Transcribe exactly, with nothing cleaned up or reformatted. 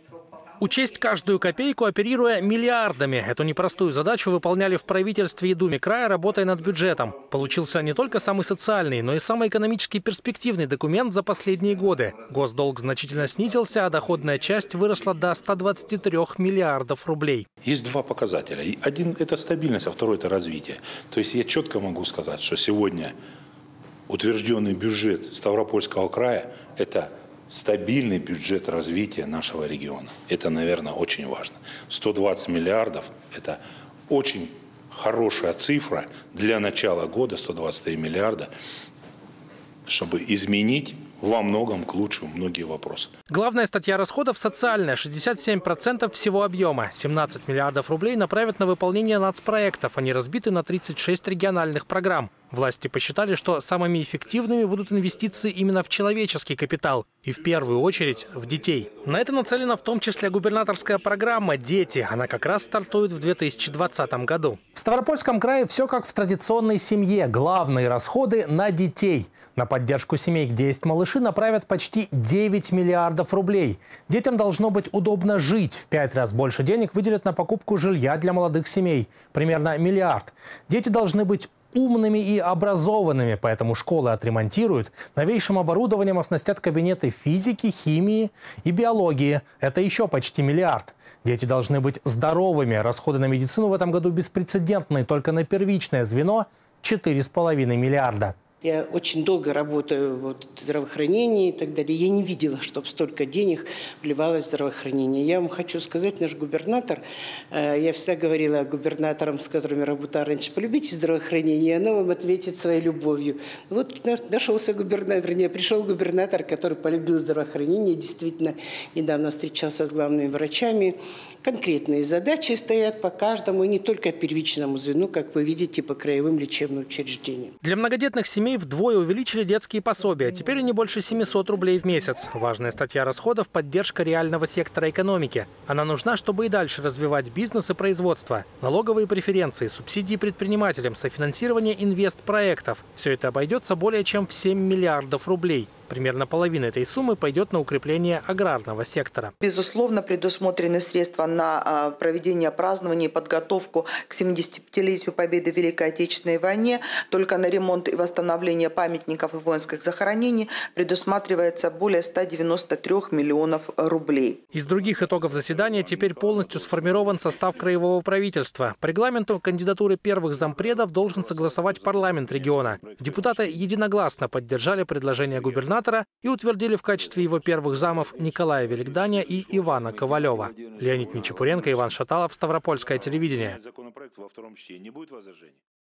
Учесть каждую копейку, оперируя миллиардами. Эту непростую задачу выполняли в правительстве и Думе края, работая над бюджетом. Получился не только самый социальный, но и самый экономически перспективный документ за последние годы. Госдолг значительно снизился, а доходная часть выросла до ста двадцати трёх миллиардов рублей. Есть два показателя. Один – это стабильность, а второй – это развитие. То есть я четко могу сказать, что сегодня утвержденный бюджет Ставропольского края – это стабильный бюджет развития нашего региона. Это, наверное, очень важно. сто двадцать миллиардов – это очень хорошая цифра для начала года, сто двадцать три миллиарда, чтобы изменить во многом к лучшему многие вопросы. Главная статья расходов – социальная, шестьдесят семь процентов всего объема. семнадцать миллиардов рублей направят на выполнение нацпроектов. Они разбиты на тридцать шесть региональных программ. Власти посчитали, что самыми эффективными будут инвестиции именно в человеческий капитал. И в первую очередь в детей. На это нацелена в том числе губернаторская программа «Дети». Она как раз стартует в две тысячи двадцатом году. В Ставропольском крае все как в традиционной семье. Главные расходы на детей. На поддержку семей, где есть малыши, направят почти девять миллиардов рублей. Детям должно быть удобно жить. В пять раз больше денег выделят на покупку жилья для молодых семей. Примерно миллиард. Дети должны быть умными и образованными, поэтому школы отремонтируют, новейшим оборудованием оснастят кабинеты физики, химии и биологии. Это еще почти миллиард. Дети должны быть здоровыми. Расходы на медицину в этом году беспрецедентные. Только на первичное звено четыре с половиной миллиарда. Я очень долго работаю вот, в здравоохранении и так далее. Я не видела, чтобы столько денег вливалось в здравоохранение. Я вам хочу сказать, наш губернатор, э, я всегда говорила губернаторам, с которыми работала раньше, полюбите здравоохранение, и оно вам ответит своей любовью. Вот нашелся губернатор, вернее, пришел губернатор, который полюбил здравоохранение, действительно недавно встречался с главными врачами. Конкретные задачи стоят по каждому, и не только первичному звену, как вы видите, по краевым лечебным учреждениям. Для многодетных семей вдвое увеличили детские пособия. Теперь они больше семисот рублей в месяц. Важная статья расходов – поддержка реального сектора экономики. Она нужна, чтобы и дальше развивать бизнес и производство. Налоговые преференции, субсидии предпринимателям, софинансирование инвестпроектов. Все это обойдется более чем в семь миллиардов рублей. Примерно половина этой суммы пойдет на укрепление аграрного сектора. Безусловно, предусмотрены средства на проведение празднования и подготовку к семидесятипятилетию Победы в Великой Отечественной войне. Только на ремонт и восстановление памятников и воинских захоронений предусматривается более ста девяноста трёх миллионов рублей. Из других итогов заседания теперь полностью сформирован состав краевого правительства. По регламенту кандидатуры первых зампредов должен согласовать парламент региона. Депутаты единогласно поддержали предложение губернатора и утвердили в качестве его первых замов Николая Великданя и Ивана Ковалева. Леонид Нечепуренко, Иван Шаталов, Ставропольское телевидение.